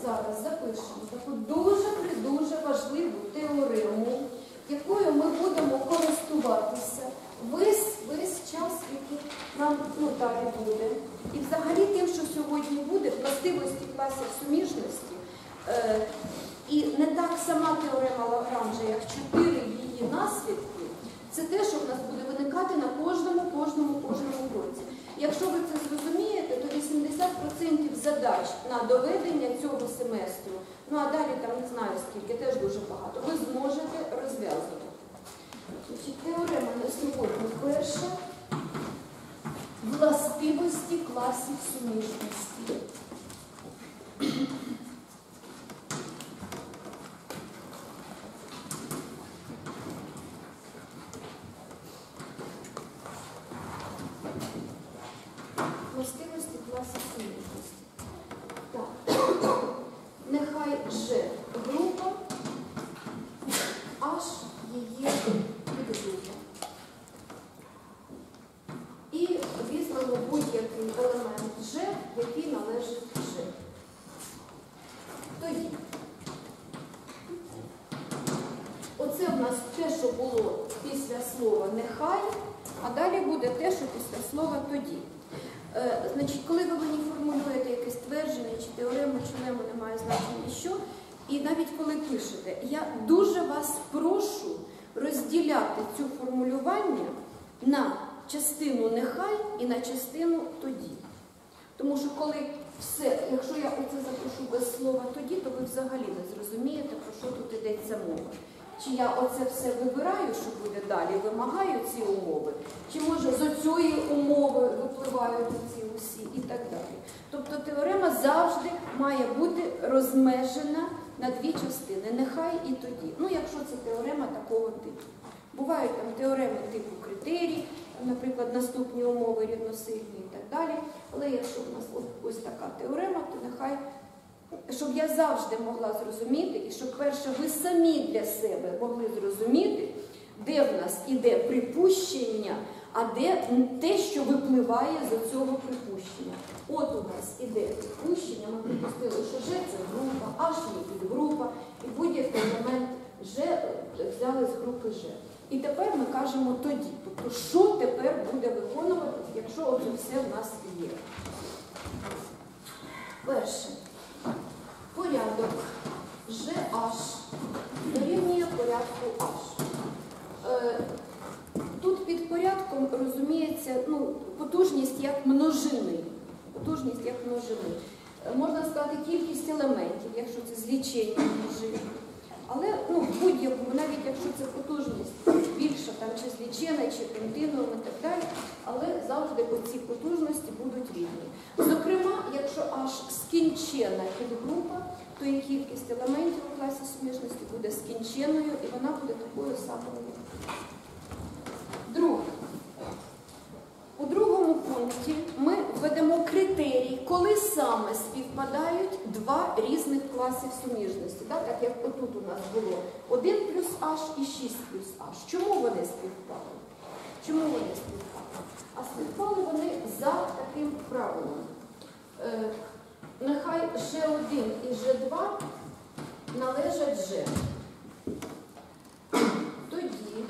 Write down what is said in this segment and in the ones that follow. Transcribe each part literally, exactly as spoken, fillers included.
зараз запишемо таку дуже-дуже важливу теорему, якою ми будемо користуватися весь, весь час, який нам ну, далі буде. І взагалі тим, що сьогодні буде, властивості класів суміжності, е, і не так сама теорема Лагранжа, як чотири її наслідки, це те, що в нас буде виникати на кожному, кожному, кожному уроці. Якщо ви це зрозумієте, то вісімдесят відсотків задач на доведення цього семестру, ну а далі там не знаю скільки, теж дуже багато, ви зможете розв'язувати. Теорема на сьогодні перша – властивості класів суміжності. Властивості класів суміжності. Так. Нехай Ж група, H її підгрупа. І візьмемо будь-який елемент Ж, який належить Ж. Тоді. Оце в нас те, що було після слова «нехай», а далі буде те, що після слова «тоді». Е, значить, коли ви мені формулюєте якесь твердження, чи теорему, чи лему, немає значення що, і навіть коли пишете, я дуже вас прошу розділяти цю формулювання на частину «нехай» і на частину «тоді». Тому що коли все, якщо я оце запишу без слова «тоді», то ви взагалі не зрозумієте, про що тут йдеться мова. Чи я оце все вибираю, що буде далі, вимагаю ці умови, чи може з оцієї умови випливають ці усі і так далі. Тобто теорема завжди має бути розмежена на дві частини, нехай і тоді. Ну, якщо це теорема такого типу. Бувають там теореми типу критерій, наприклад, наступні умови рівносильні і так далі. Але якщо в нас ось така теорема, то нехай, щоб я завжди могла зрозуміти, і щоб, перше, ви самі для себе могли зрозуміти, де в нас іде припущення, а де те, що випливає з цього припущення. От у нас іде припущення, ми припустили, що Ж це група, H є підгрупа, і будь-який елемент Ж взяли з групи Ж. І тепер ми кажемо тоді. Тобто, що тепер буде виконуватися, якщо оце все в нас є. Перше. Порядок GH дорівнює порядку H. Е, тут під порядком розуміється ну, потужність як множини. Потужність як множини. Е, можна сказати кількість елементів, якщо це злічення множини. Але ну, в будь-якому, навіть якщо це потужність більша, там, чи злічена, чи континуум і так далі, але завжди оці потужності будуть рівні. Зокрема, якщо аж скінчена підгрупа, то і кількість елементів у класі суміжності буде скінченою, і вона буде такою самою. Друге. У другому пункті ми введемо критерій, коли саме співпадають два різних класів суміжності. Так, так як отут у нас було один плюс H і шість плюс H. Чому вони співпали? Чому вони співпали? А співпали вони за таким правилом. Е, нехай Ж один і Ж два належать Ж. Тоді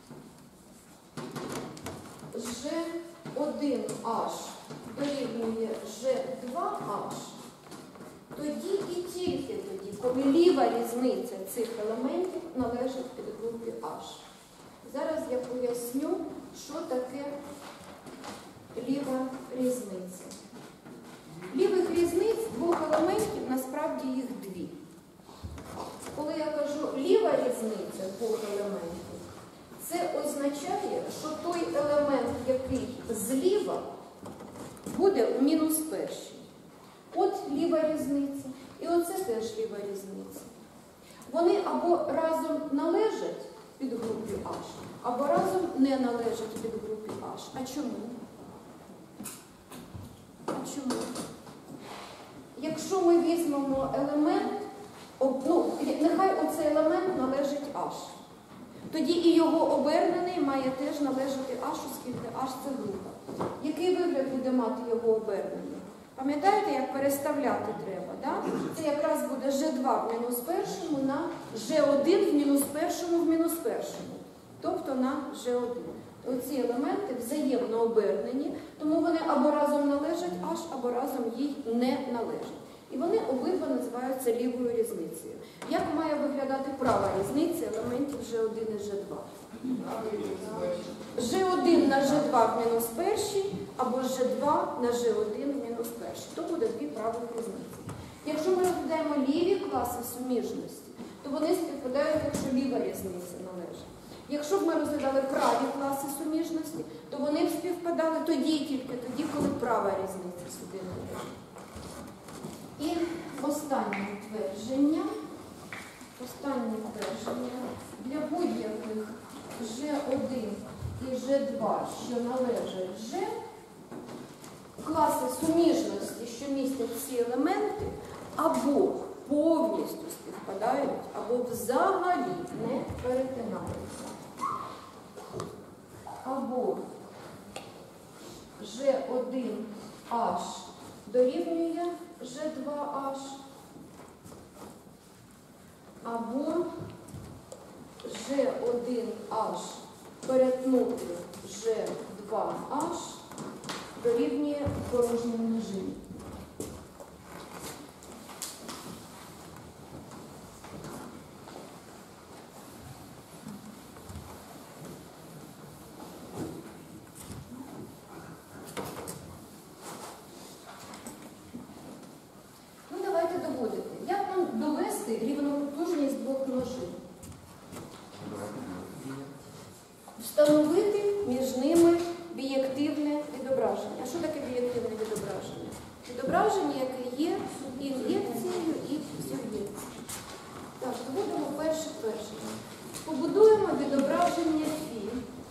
Ж один H дорівнює Ж два H, тоді і тільки тоді, коли ліва різниця цих елементів належить підгрупі H. Зараз я поясню, що таке ліва різниця. Лівих різниць двох елементів, насправді їх дві. Коли я кажу ліва різниця двох елементів, це означає, що той елемент, який зліва, буде у мінус першій. От ліва різниця. І оце теж ліва різниця. Вони або разом належать підгрупі H, або разом не належать підгрупі H. А чому? А чому? Якщо ми візьмемо елемент, ну, нехай оцей елемент належить H. Тоді і його обернений має теж належати H, оскільки H – це група. Який вигляд буде мати його обернений? Пам'ятаєте, як переставляти треба? Да? Це якраз буде же два в мінус першому на же один в мінус першому в мінус першому. Тобто на же один. Оці елементи взаємно обернені, тому вони або разом належать аж, або разом їй не належать. І вони обидва називаються лівою різницею. Як має виглядати права різниця елементів же один і же два? же один на же два в мінус першій, або же два на же один в мінус першій. То буде дві правих різниці. Якщо ми розглядаємо ліві класи суміжності, то вони співпадають, якщо ліва різниця належить. Якщо б ми розглядали праві класи суміжності, то вони б співпадали тоді і тільки тоді, коли права різниця сюди належить. І останнє твердження, останнє твердження для будь-яких же один і же два, що належать же, класи суміжності, що містять ці елементи, або повністю співпадають, або взагалі не перетинаються. Або же один аж дорівнює же два аж, або же один аж перетнути же два аж дорівнює порожній множині. Ну, давайте доводити. Як нам довести рівнопотужність двох множин? Встановити між ними бієктивне відображення. А що таке бієктивне відображення? Відображення, яке є ін'єкцією і суб'єкцією. Так, доводимо перше твердження. Побудуємо відображення Фі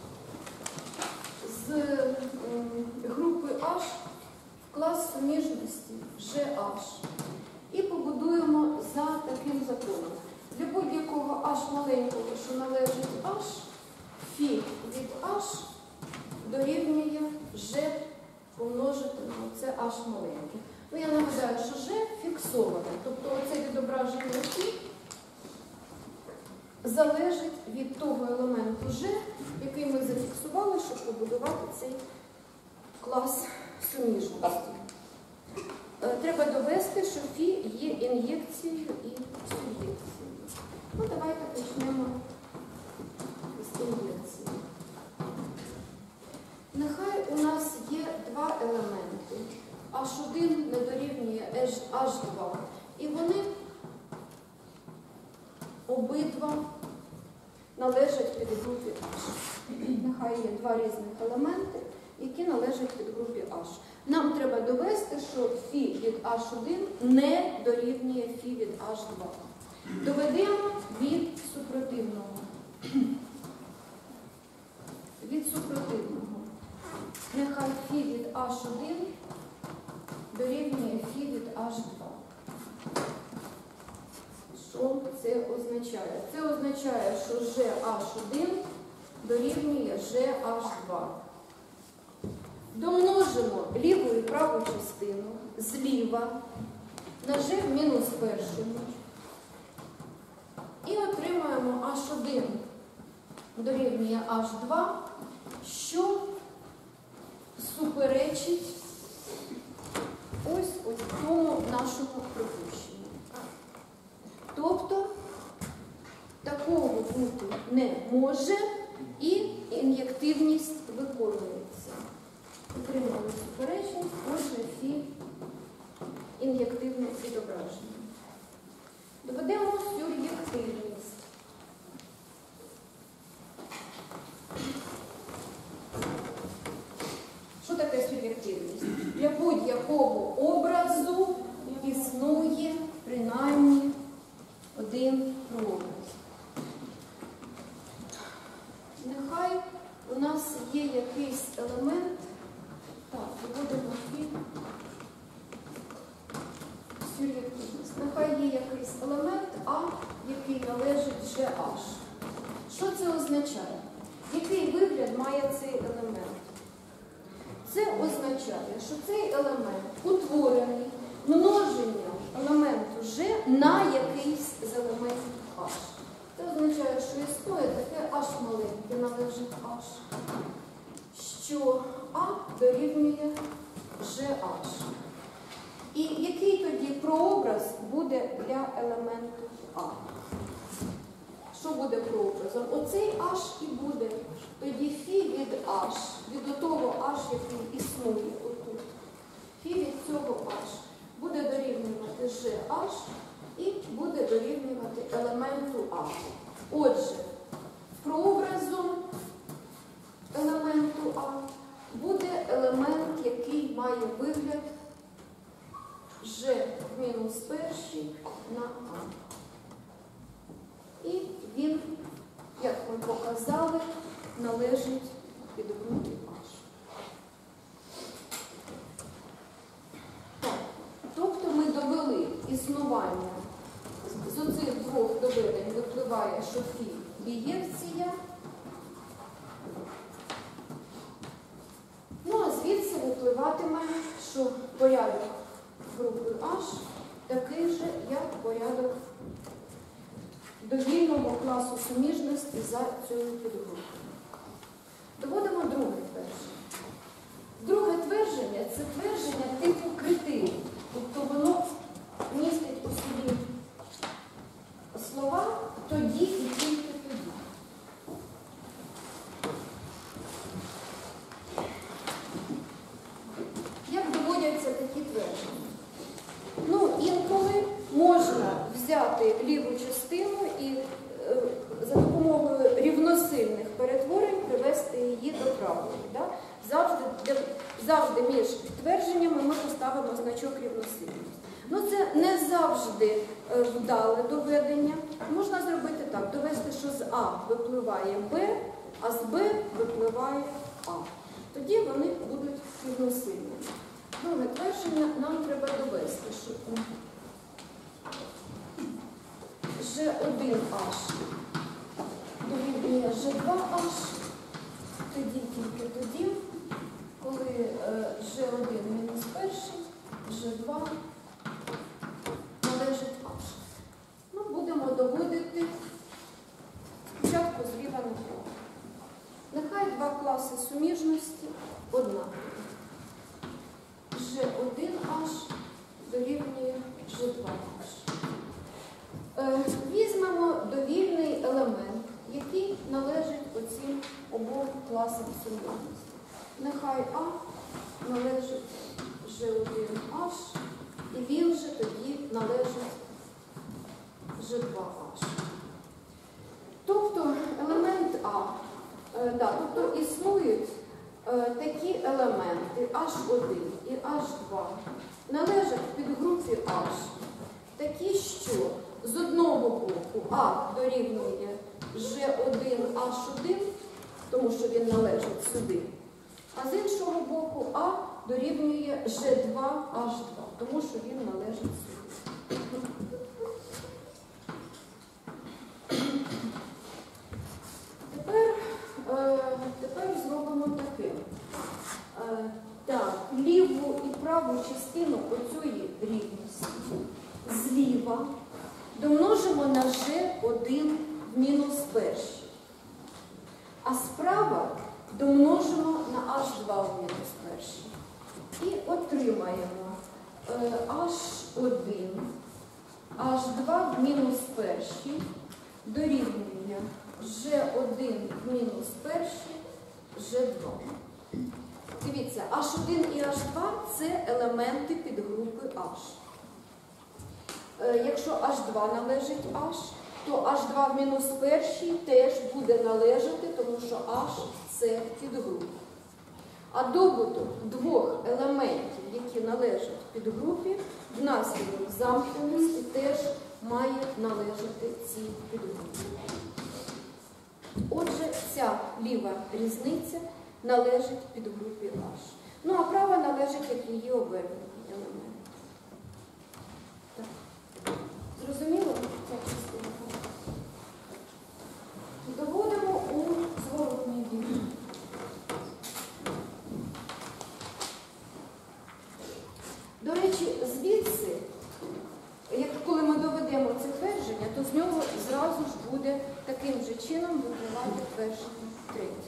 з групи H в клас суміжності GH. І побудуємо за таким законом. Для будь-якого H маленького, що належить H, Фі від H дорівнює G помножити на оце H маленьке. Ну, я нагадаю, що G фіксоване. Тобто оце відображення Фі залежить від того елементу G, який ми зафіксували, щоб побудувати цей клас суміжності. Треба довести, що Фі є ін'єкцією і суб'єкцією. Ну, давайте почнемо з ін'єкції. Нехай у нас є два елементи. аш один не дорівнює аш два. І вони обидва належать підгрупі H. Нехай є два різних елементи, які належать підгрупі H. Нам треба довести, що Фі від аш один не дорівнює Фі від аш два. Доведемо від супротивного. Від супротивного. Нехай Фі від аш один дорівнює Фі від аш два. Що це означає? Це означає, що же аш один дорівнює же аш два. Домножимо ліву і праву частину зліва на же в мінус першому. І отримаємо аш один дорівнює аш два, що суперечить ось ось тому нашому припущенню. Тобто, такого бути не може і ін'єктивність виконується. Отримали суперечність, отже, Фі ін'єктивне відображення. Доведемо сюр'єктивність. Що таке суб'єктивність? Для будь-якого образу існує принаймні один прообраз. Нехай у нас є якийсь елемент, так, виводимо Фі, сюр'єктивність. Нехай є якийсь елемент А, який належить GH. Що це означає? Який вигляд має цей елемент? Це означає, що цей елемент утворений множенням елементу G на якийсь з елементів H. Це означає, що існує таке H маленьке належить H, що А дорівнює джі ейч. І який тоді прообраз буде для елементу А? Що буде прообразом? Оцей H і буде. Тоді фі від H, від того H, який існує отут, фі від цього H буде дорівнювати джі ейч і буде дорівнювати елементу А. Отже, прообразом елементу А буде елемент, який має вигляд G в мінус перший на А. І він, як ми показали, належить підгрупі H. Так, тобто ми довели існування, з оцих двох доведень випливає, що фі бієвція. Ну, а звідси випливатиме, що порядок групи H такий же, як порядок довільного класу суміжності за цією підгрупою. Доводимо друге твердження. Друге твердження – це твердження типу критерій. Тобто воно містить у собі слова тоді і тільки тоді. Як доводяться такі твердження? Ну, інколи можна взяти ліву частину і е, за допомогою рівносильних перетворень привести її до правої. Да? Завжди, де, завжди між твердженнями ми поставимо значок рівносильності. Ну, це не завжди е, вдале доведення. Можна зробити так, довести, що з А випливає Б, а з Б випливає А. Тоді вони будуть рівносильними. Друге твердження нам треба довести, що джі один аш дорівнює джі два аш тоді, тільки тоді, коли джі один мінус перший, джі два належить аш. Ну, будемо доводити спочатку зліва направо. Нехай два класи суміжності однакові. джі один аш дорівнює джі два аш. Візьмемо довільний елемент, який належить оцім обом класам суміжності. Нехай А належить джі один аш, і він же тоді належить джі два аш. Тобто елемент А, е, да, тобто існують е, такі елементи аш один і аш два, належать в підгрупі H, такі, що з одного боку А дорівнює джі один аш один, тому що він належить сюди, а з іншого боку А дорівнює джі два аш два, тому що він належить сюди. Тепер, е, тепер зробимо таке. Е, так, ліву і праву частину оцієї рівності зліва домножимо на джі один в мінус перший, а справа домножимо на аш два в мінус перший. І отримаємо е, аш один, аш два в мінус перший дорівнює джі один в мінус перший, джі два. Дивіться, аш один і аш два – це елементи підгрупи H. Е, якщо аш два належить H, то аш два в мінус перший теж буде належати, тому що H – це підгрупа. А добуток двох елементів, які належать підгрупі, внаслідок замкненості теж має належати цій підгрупі. Отже, ця ліва різниця належить підгрупі H. Ну, а права належить, як її обернений елемент. Так. Зрозуміло? Ця частина. Доводимо у зворотній бік. таким же чином випливати твердження третє.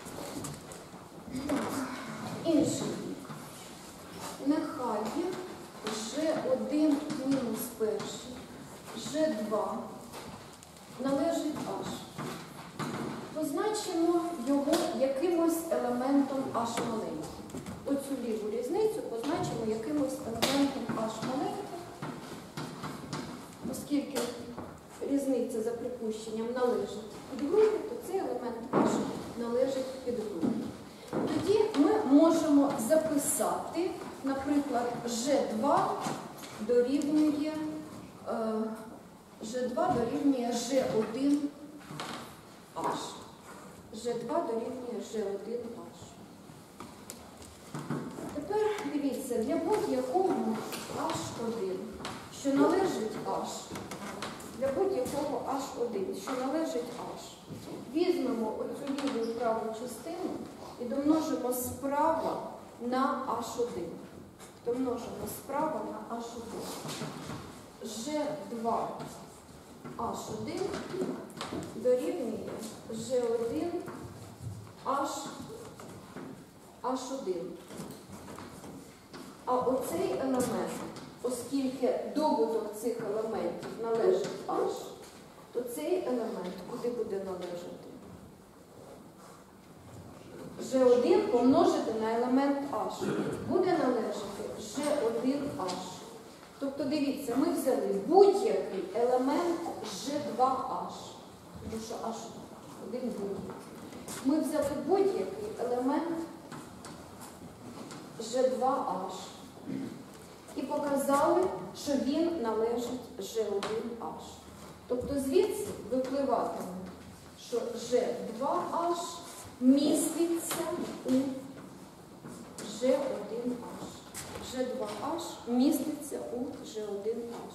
Інший бік. Нехай же один мінус перший, же два належить аж. Позначимо його якимось елементом аж маленьким. Оцю ліву різницю позначимо якимось елементом аж маленьким, оскільки різниця за припущенням належить під групі, то цей елемент аж належить під групі. Тоді ми можемо записати, наприклад, же два дорівнює е, же два дорівнює же один аж. же два дорівнює же один аж. Тепер дивіться, для будь-якого аж один, що належить аж, для будь-якого аж один, що належить аж, візьмемо оцю ліву і праву частину і домножимо справа на аж один. Домножимо справа на аж один. же два аж один дорівнює же один аж аж один. А оцей елемент, оскільки добуток цих елементів належить аж, то цей елемент куди буде належати? же один помножити на елемент аж. Буде належати же один аж. Тобто, дивіться, ми взяли будь-який елемент же два аж. Тому що аж один будь-який. Ми взяли будь-який елемент же два аж. І показали, що він належить же один аж. Тобто звідси випливатиме, що же два аж міститься у же один аж. же два аж міститься у же один аж.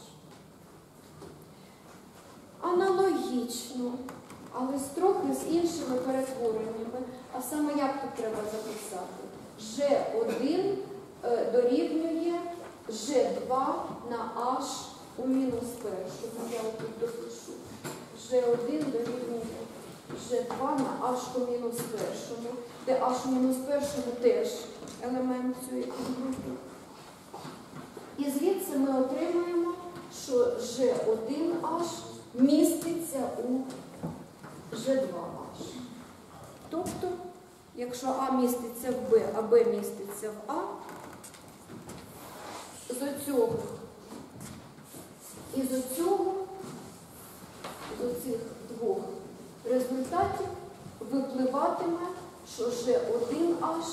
Аналогічно, але з трохи з іншими перетвореннями, а саме як тут треба записати? же один е, дорівнює же два на аж у мінус першому. Я тут допишу. же один дорівнює же два на аж у мінус першому, де аж у мінус першому теж елемент цієї групи. І звідси ми отримаємо, що же один аж міститься у же два аж. Тобто, якщо А міститься в Б, а Б міститься в А, з оцього і з оцього, з оцих двох результатів випливатиме, що же один аж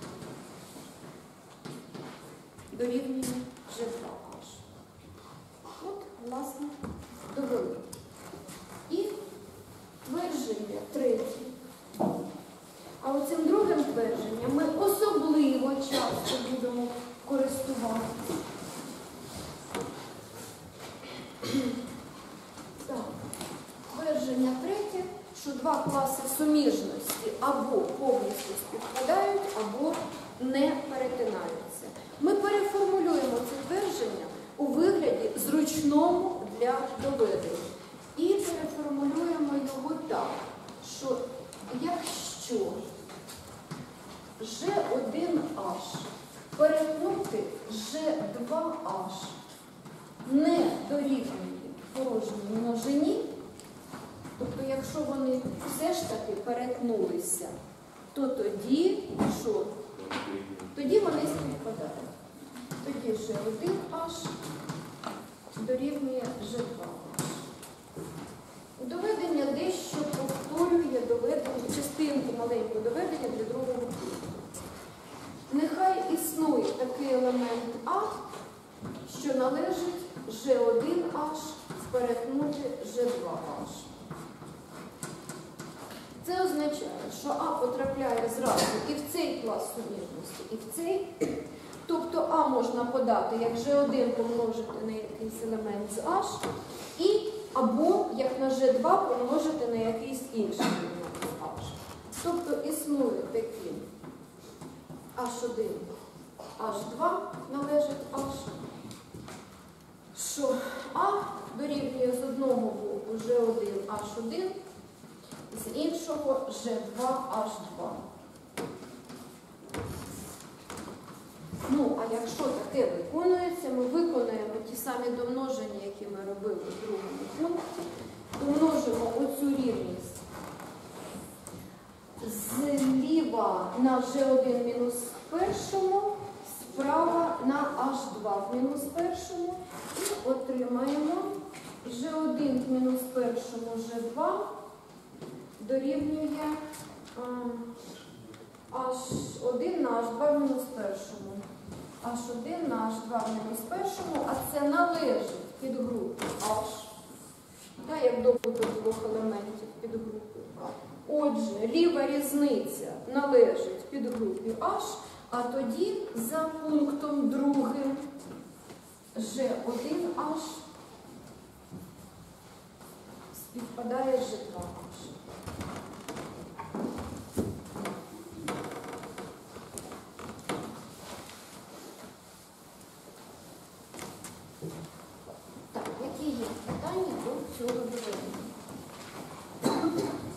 дорівнює же два аж. От, власне, довели. І твердження третє. А оцим другим твердженням ми особливо часто будемо користуватися. Так, твердження третє, що два класи суміжності або повністю співпадають, або не перетинаються. Ми переформулюємо це твердження у вигляді зручному для доведення. І переформулюємо його так, що якщо же один аж перетнути же два аж не дорівнює порожній множині, тобто якщо вони все ж таки перетнулися, то тоді що? Тоді вони співпадають. Тоді же один аж дорівнює же два аж. Доведення дещо повторює доведення, частинку маленьку доведення для другого типу. Нехай існує такий елемент А, що належить же один аж перетнути же два аж. Це означає, що А потрапляє зразу і в цей клас суміжності, і в цей. Тобто А можна подати як же один помножити на якийсь елемент з H, і або як на же два помножити на якийсь інший елемент з H. Тобто існує такі аш один, аш два належить H, що А дорівнює з одного боку же один аш один, з іншого Ж два Аш два. Ну, а якщо таке виконується, ми виконуємо ті самі домноження, які ми робили в другому пункті. Домножимо оцю рівність зліва на Ж один мінус першому, справа на Аш два в мінус першому. І отримаємо Ж один в мінус першому Ж два дорівнює Аш один на Аш два в мінус першому. Аш один на Аш два в мінус першому, а це належить підгрупі Аш, так, як добуток двох елементів підгрупи А. Отже, ліва різниця належить підгрупі Аш, а тоді за пунктом другим Ж один Аш співпадає з Ж два Аш. Так, які є питання до цього доведення?